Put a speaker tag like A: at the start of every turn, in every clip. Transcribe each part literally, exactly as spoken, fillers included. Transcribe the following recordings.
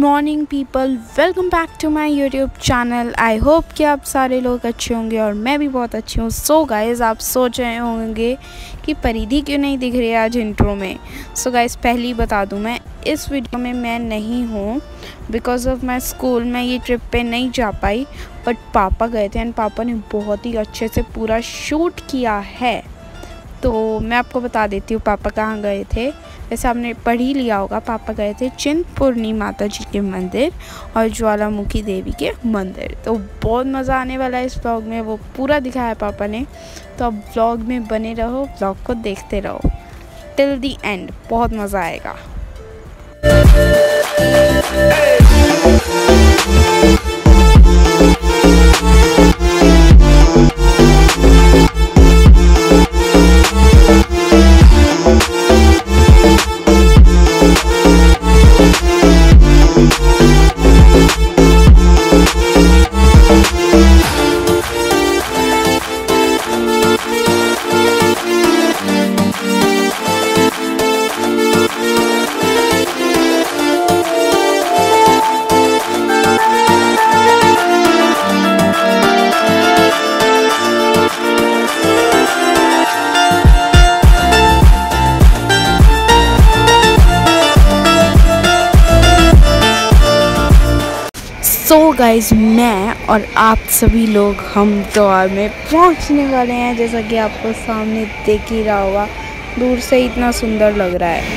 A: Morning people, welcome back to my YouTube channel. I hope कि आप सारे लोग अच्छे होंगे और मैं भी बहुत अच्छी हूँ। सो गाइज़, आप सोच रहे होंगे कि परिधि क्यों नहीं दिख रही है आज इंट्रो में। सो गाइज़, पहले ही बता दूँ, मैं इस वीडियो में मैं नहीं हूँ बिकॉज ऑफ माई स्कूल। मैं ये ट्रिप पे नहीं जा पाई, बट पापा गए थे एंड पापा ने बहुत ही अच्छे से पूरा शूट किया है। तो मैं आपको बता देती हूँ पापा कहाँ गए थे। वैसे आपने पढ़ ही लिया होगा, पापा गए थे चिंतपूर्णी माता जी के मंदिर और ज्वालामुखी देवी के मंदिर। तो बहुत मज़ा आने वाला है इस व्लॉग में, वो पूरा दिखाया है पापा ने। तो अब व्लॉग में बने रहो, व्लॉग को देखते रहो टिल दी एंड, बहुत मज़ा आएगा। सो so गाइज़, मैं और आप सभी लोग हम द्वार में पहुंचने वाले हैं। जैसा कि आपको सामने देख ही रहा होगा, दूर से इतना सुंदर लग रहा है।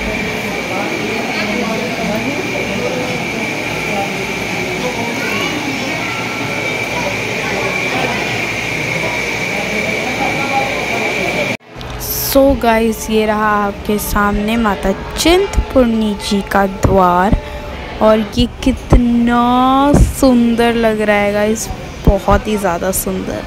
A: सो so गाइज़, ये रहा आपके सामने माता चिंतपूर्णी जी का द्वार और ये कितना सुंदर लग रहा है गाइस, बहुत ही ज़्यादा सुंदर।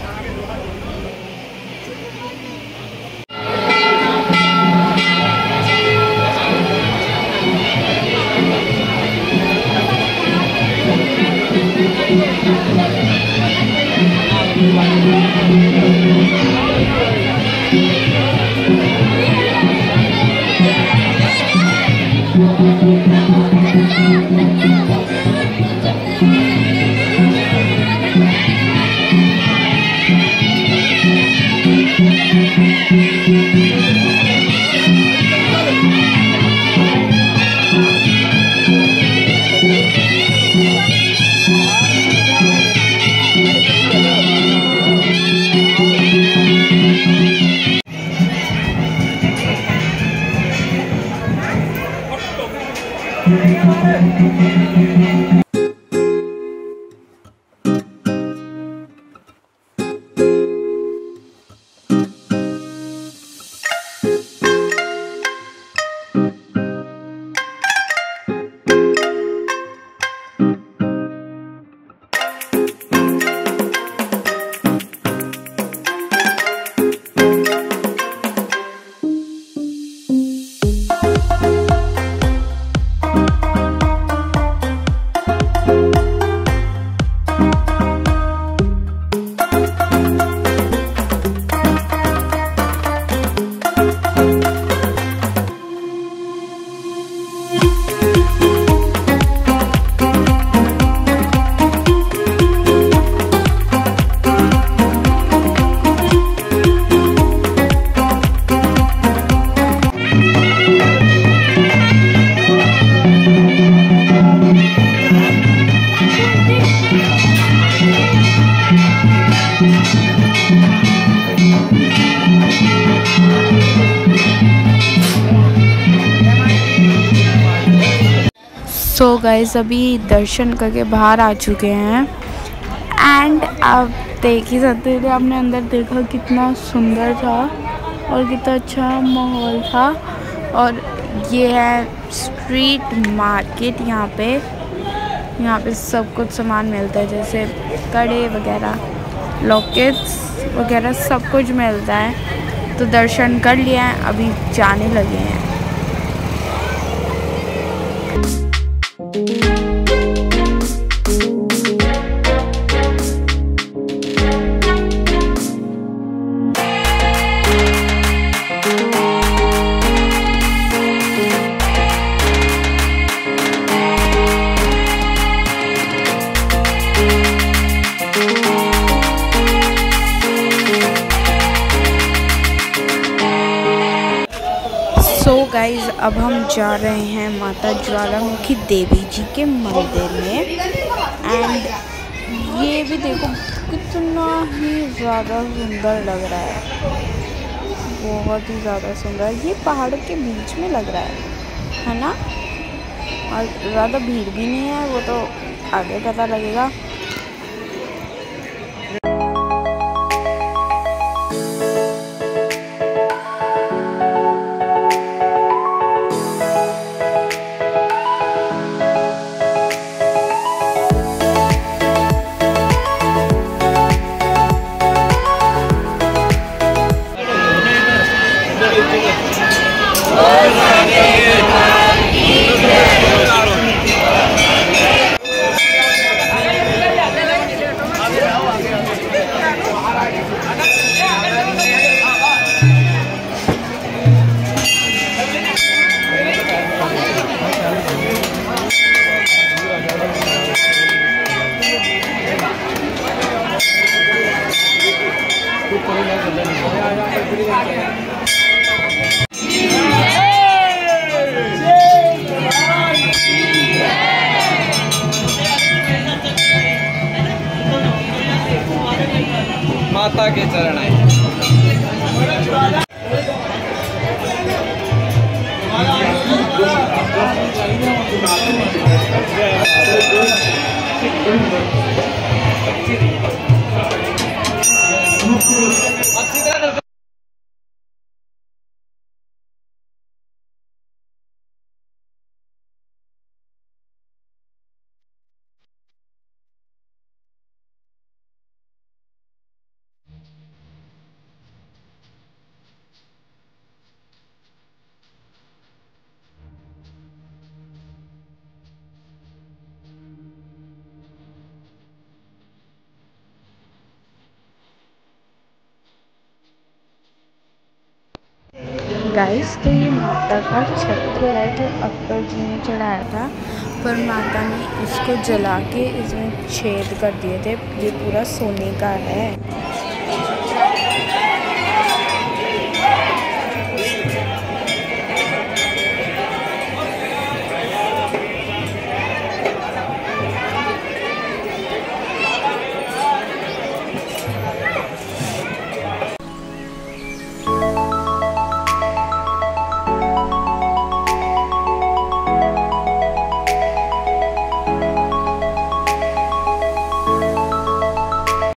A: सो so गाइज़, अभी दर्शन करके बाहर आ चुके हैं एंड आप देख ही सकते थे, आपने अंदर देखा कितना सुंदर था और कितना अच्छा माहौल था। और ये है स्ट्रीट मार्केट। यहाँ पे यहाँ पे सब कुछ सामान मिलता है, जैसे कड़े वगैरह, लॉकेट्स वगैरह सब कुछ मिलता है। तो दर्शन कर लिया है, अभी जाने लगे हैं। गाइस अब हम जा रहे हैं माता ज्वालामुखी देवी जी के मंदिर में। एंड ये भी देखो कितना ही ज़्यादा सुंदर लग रहा है, बहुत ही ज़्यादा सुंदर। ये पहाड़ के बीच में लग रहा है है ना, और ज़्यादा भीड़ भी नहीं है, वो तो आगे पता लगेगा।
B: माता के चरण आए।
A: गाइस तो ये माता का छत्र है जो अकबर जी ने चढ़ाया था, पर माता ने इसको जला के इसमें छेद कर दिए थे। ये पूरा सोने का है।